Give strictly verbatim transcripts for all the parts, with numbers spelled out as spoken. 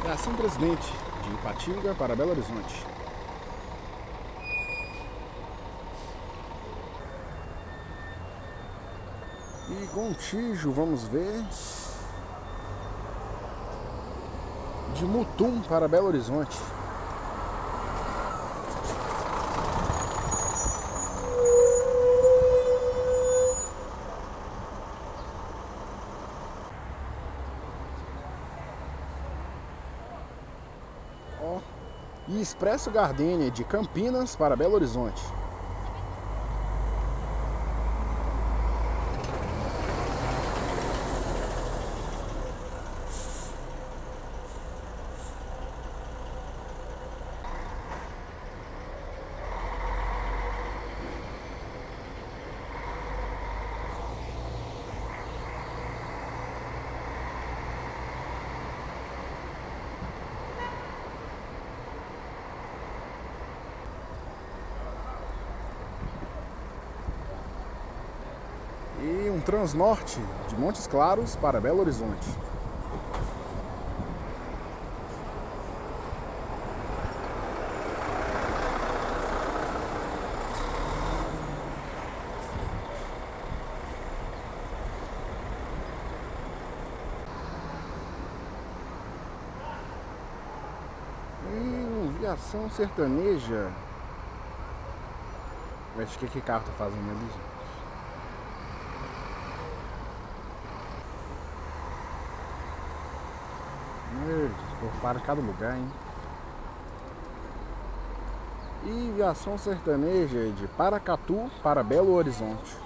Viação Presidente, de Ipatinga para Belo Horizonte. E Gontijo, vamos ver. De Mutum para Belo Horizonte. Ó, e Expresso Gardênia de Campinas para Belo Horizonte. E um Transnorte de Montes Claros para Belo Horizonte. E um Viação Sertaneja. Mas o que que carro tá fazendo ali, gente? Para cada lugar, hein? E Viação Sertaneja de Paracatu para Belo Horizonte.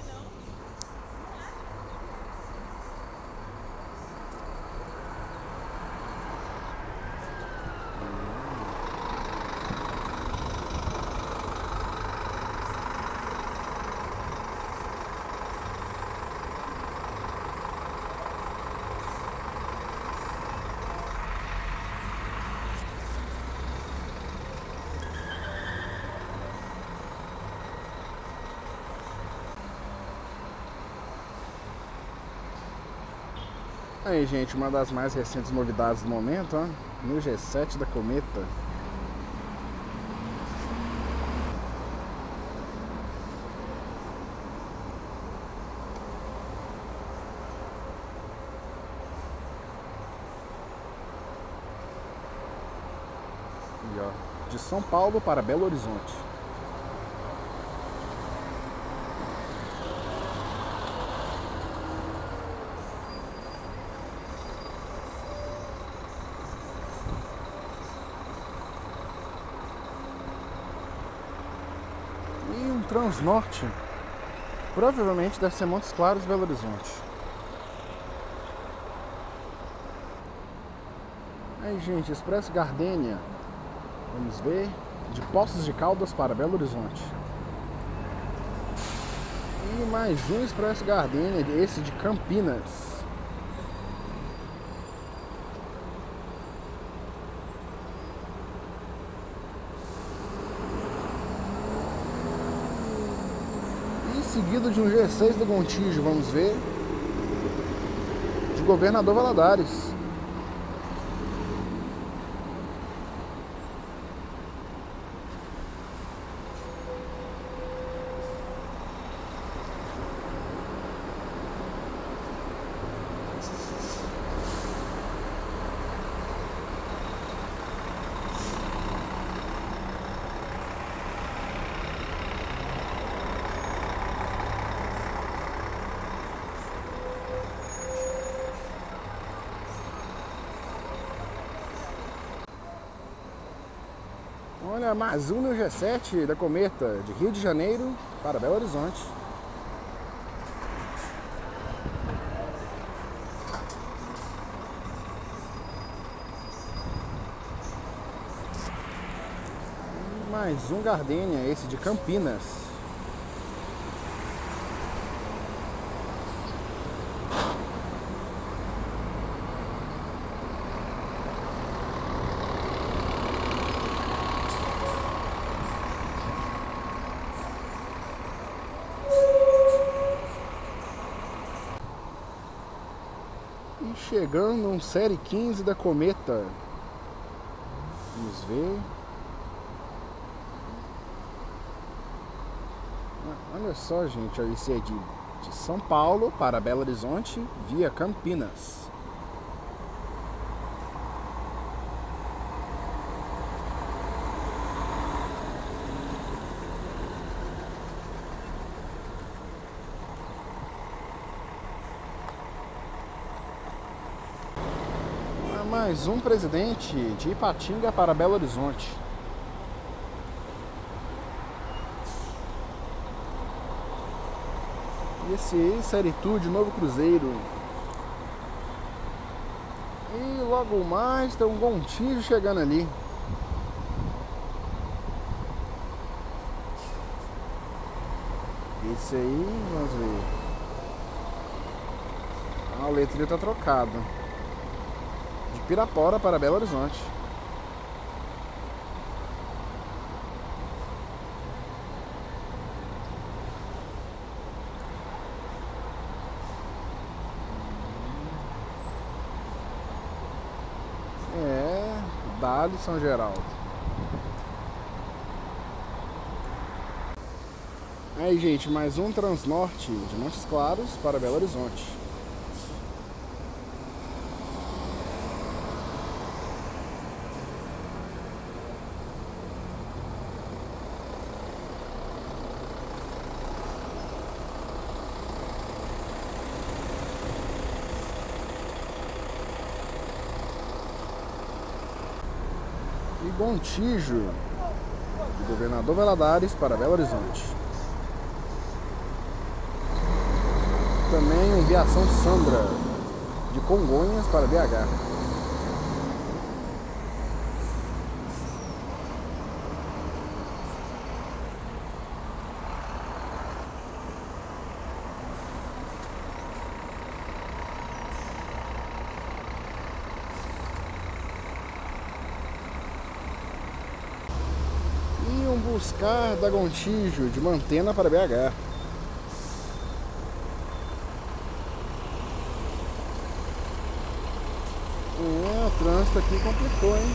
Aí, gente, uma das mais recentes novidades do momento, ó, no G sete da Cometa. E, ó, de São Paulo para Belo Horizonte. E um Transnorte, provavelmente deve ser Montes Claros, Belo Horizonte. Aí, gente, Expresso Gardênia, vamos ver, de Poços de Caldas para Belo Horizonte. E mais um Expresso Gardênia, esse de Campinas. Seguido de um G seis do Gontijo, vamos ver, de Governador Valadares. Olha, mais um no G sete da Cometa, de Rio de Janeiro para Belo Horizonte. E mais um Gardênia, esse de Campinas. E chegando um Série quinze da Cometa, Vamos ver. Olha só, gente, esse é de, de São Paulo para Belo Horizonte via Campinas. Mais um presidente de Ipatinga para Belo Horizonte. E esse ex-Seritude Novo Cruzeiro. E logo mais tem um Gontijo chegando ali. Esse aí, vamos ver. Ah, o letreiro tá trocado. De Pirapora para Belo Horizonte. É, Dali São Geraldo. Aí, gente, mais um Transnorte de Montes Claros para Belo Horizonte. E Gontijo, de Governador Valadares para Belo Horizonte. Também um Viação Sandra, de Congonhas para B H. Buscar da Gontijo, de Mantena para B H. É, o trânsito aqui complicou, hein?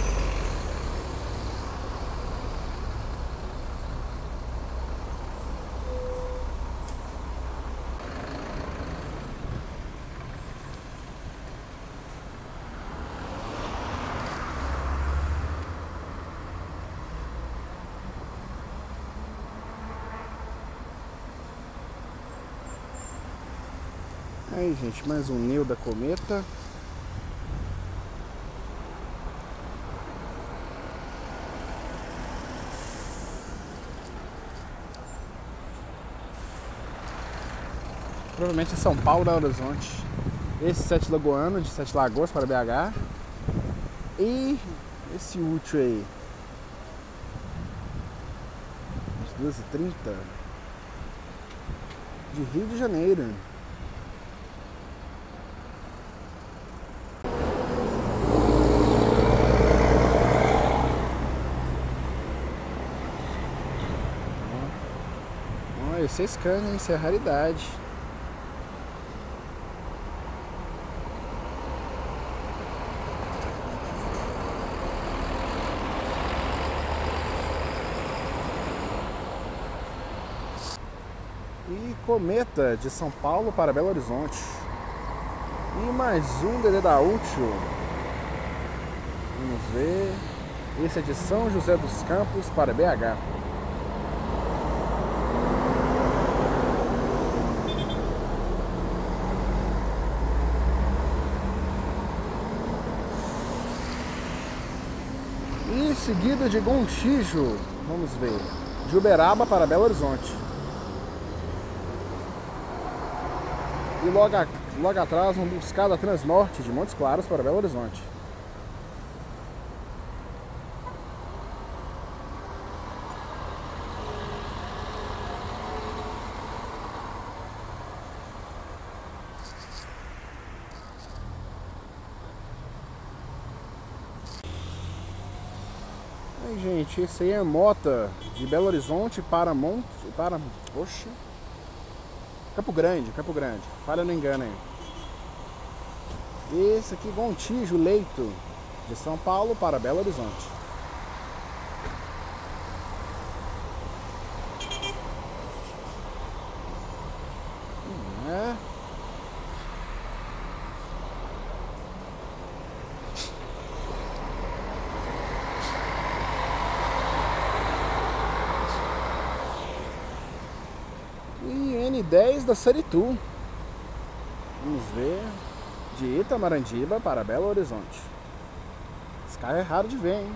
Aí, gente, mais um Neo da Cometa. Provavelmente é São Paulo, Belo Horizonte. Esse Sete Lagoano, de Sete Lagoas para B H. E esse útil aí, às duas e trinta, de Rio de Janeiro. Esse é Scania, isso é raridade. E Cometa, de São Paulo para Belo Horizonte. E mais um D D da Útil. Vamos ver. Esse é de São José dos Campos para B H. E seguida de Gontijo, vamos ver, de Uberaba para Belo Horizonte. E logo, a, logo atrás, vamos buscar da Transnorte de Montes Claros para Belo Horizonte. Aí, gente, esse aí é Mota de Belo Horizonte para Monte, para, oxe, Campo Grande, Campo Grande, falha no engano aí. Esse aqui, Gontijo Leito, de São Paulo para Belo Horizonte. N dez da série Tour. Vamos ver. De Itamarandiba para Belo Horizonte. Esse carro é raro de ver, hein?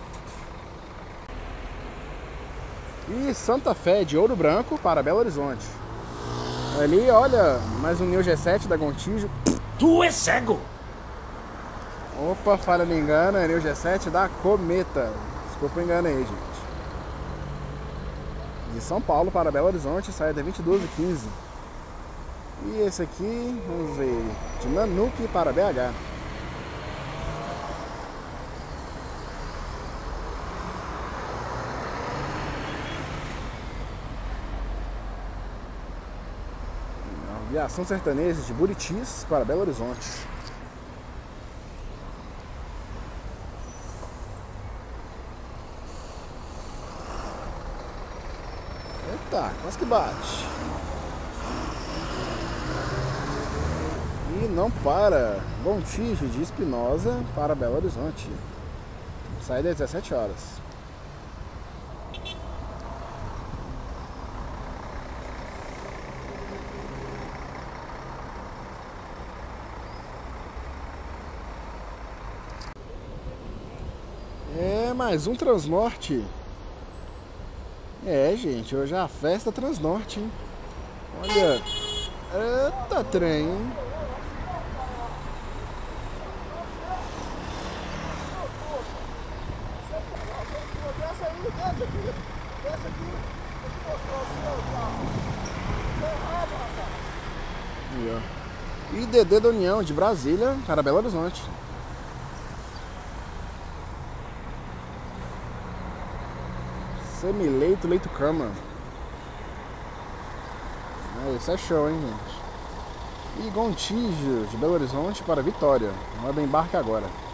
E Santa Fé de Ouro Branco para Belo Horizonte. Ali, olha, mais um Neo G sete da Gontijo. Tu é cego! Opa, falha me engano, é Neo G sete da Cometa. Desculpa o engano aí, gente. De São Paulo para Belo Horizonte, saída vinte e duas e quinze. E esse aqui, vamos ver, de Nanuque para B H. Aviação Sertaneja de Buritis para Belo Horizonte. Eita, quase que bate. E não para. Bom Tige de Espinosa para Belo Horizonte. Saída às dezessete horas. É mais um Transnorte. É, gente, hoje é a festa Transnorte, hein? Olha. Eita, trem, hein? Desce aí, desce aqui, desce aqui. Deixa eu mostrar o seu carro. Errado, rapaz. Aí, ó. I D D da União de Brasília para Belo Horizonte. Semileito, leito cama. Ah, esse é show, hein, gente? E Gontijo de Belo Horizonte para Vitória. Hora do embarque agora.